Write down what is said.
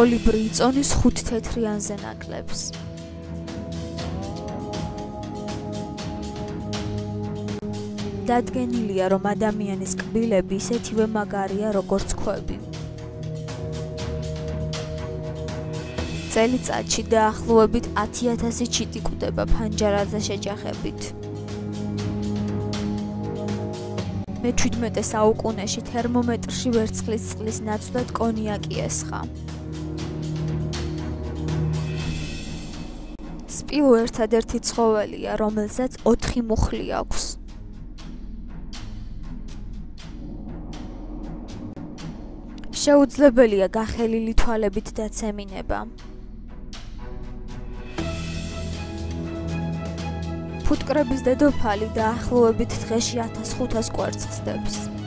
კოლიბრი იწონის 5 თეთრიანზე ნაკლებს. დადგენილია, რომ ადამიანის კბილები ისეთივე მაგარია, როგორც ქვები. წელიწადში დაახლოებით 10,000 ჩიტი კვდება ფანჯარაზე შეჯახებით. მე-17 საუკუნეში თერმომეტრში ვერცხლის წყლის ნაცვლად კონიაკი ესხა. სპილო ერთადერთი ცხოველია, რომელსაც 4 მუხლი აქვს. შეუძლებელია გახელილი თვალებით დაცემინება. ფუტკრების დედოფალი დაახლოებით დღეში 1500 კვერცხს დებს.